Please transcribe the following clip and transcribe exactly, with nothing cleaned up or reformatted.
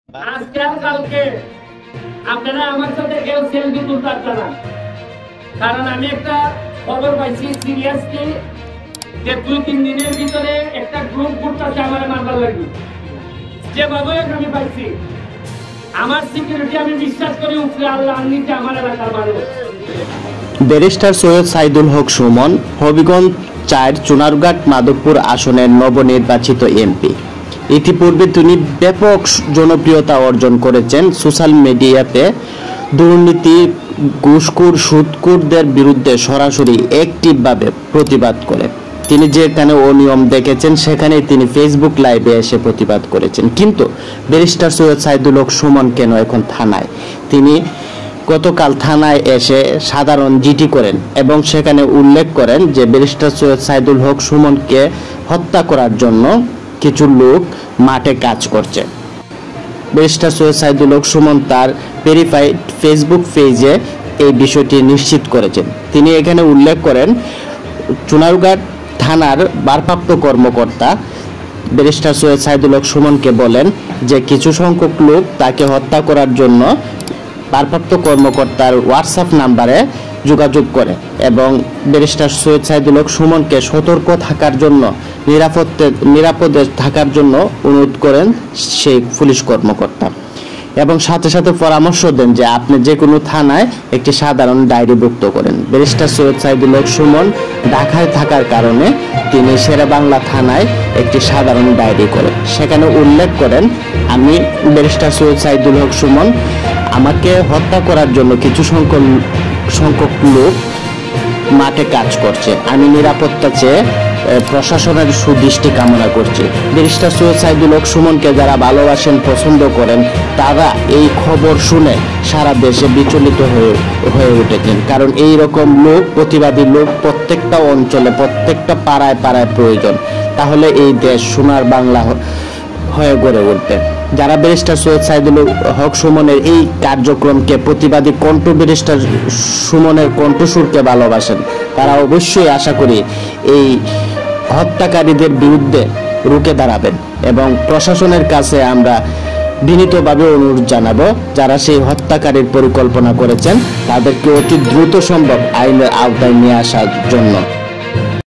আজকাল কালকে আপনারা আমার সাথে কেউ সেলফি তুলতে পারছেন না, কারণ আমি একটা খবর পাইছি সিরিয়াসলি যে দুই তিন দিনের ভিতরে একটা গ্রুপ ঘুরতেছে আমার মারবার লাগবে। যেভাবে আমি পাইছি আমার সিকিউরিটি আমি বিশ্বাস করি উপরে আল্লাহ নিচে আমার এলাকার মানুষ। ব্যারিস্টার সৈয়দ সাইদুল হক সুমন হবিগঞ্জ চার চুনারঘাট মাধবপুর আসনের নবনির্বাচিত এমপি। ইতিপূর্বে তিনি ব্যাপক জনপ্রিয়তা অর্জন করেছেন সোশ্যাল মিডিয়াতে। দুর্নীতি, ঘুষখোর, সুদখোরদের বিরুদ্ধে সরাসরি অ্যাক্টিভভাবে প্রতিবাদ করে তিনি যেখানে অনিয়ম দেখেছেন সেখানে তিনি ফেসবুক লাইভে এসে প্রতিবাদ করেছেন। কিন্তু ব্যারিস্টার সৈয়দ সাইদুল হক সুমন কেন এখন থানায়? তিনি গতকাল থানায় এসে সাধারণ জিডি করেন এবং সেখানে উল্লেখ করেন যে ব্যারিস্টার সৈয়দ সাইদুল হক সুমনকে হত্যা করার জন্য কিছু লোক মাঠে কাজ করছে। ব্যারিস্টার সৈয়দ সাইদুল হক সুমন তার ভেরিফাইড ফেসবুক পেজে এই বিষয়টি নিশ্চিত করেছেন। তিনি এখানে উল্লেখ করেন, চুনারঘাট থানার ভারপ্রাপ্ত কর্মকর্তা ব্যারিস্টার সৈয়দ সাইদুল হক সুমনকে বলেন যে কিছু সংখ্যক লোক তাকে হত্যা করার জন্য ভারপ্রাপ্ত কর্মকর্তার হোয়াটসঅ্যাপ নাম্বারে যোগাযোগ করে এবং ব্যারিস্টার সৈয়দ সাইদুল হক সুমনকে সতর্ক থাকার জন্য, নিরাপদে নিরাপদে থাকার জন্য অনুরোধ করেন সেই পুলিশ কর্মকর্তা এবং সাথে সাথে পরামর্শ দেন যে আপনি যে কোনো থানায় একটি সাধারণ ডায়েরিভুক্ত করেন। ব্যারিস্টার সৈয়দ সাইদুল হক সুমন ঢাকায় থাকার কারণে তিনি শেরেবাংলা থানায় একটি সাধারণ ডায়েরি করেন। সেখানে উল্লেখ করেন, আমি ব্যারিস্টার সৈয়দ সাইদুল হক সুমন, আমাকে হত্যা করার জন্য কিছু সংখ্যক সংখ্যক লোক মাঠে কাজ করছে। আমি নিরাপত্তা চেয়ে প্রশাসনের সুদৃষ্টি কামনা করছি। ব্যারিস্টার সৈয়দ সাইদুল হক সুমনকে যারা ভালোবাসেন, পছন্দ করেন, তারা এই খবর শুনে সারা দেশে বিচলিত হয়ে হয়ে উঠেছেন। কারণ এই রকম লোক, প্রতিবাদী লোক প্রত্যেকটা অঞ্চলে, প্রত্যেকটা পাড়ায় পাড়ায় প্রয়োজন। তাহলে এই দেশ সোনার বাংলা হয়ে গড়ে উঠবে। যারা ব্যারিস্টার সৈয়দ সাইদুল হক সুমনের এই কার্যক্রমকে, প্রতিবাদী কণ্ঠ ব্যারিস্টার সুমনের কণ্ঠস্বরকে ভালোবাসেন, তারা অবশ্যই আশা করি এই হত্যাকারীদের বিরুদ্ধে রুখে দাঁড়াবেন এবং প্রশাসনের কাছে আমরা বিনীতভাবে অনুরোধ জানাবো, যারা সেই হত্যাকারীর পরিকল্পনা করেছেন তাদেরকে অতি দ্রুত সম্ভব আইনের আওতায় নিয়ে আসার জন্য।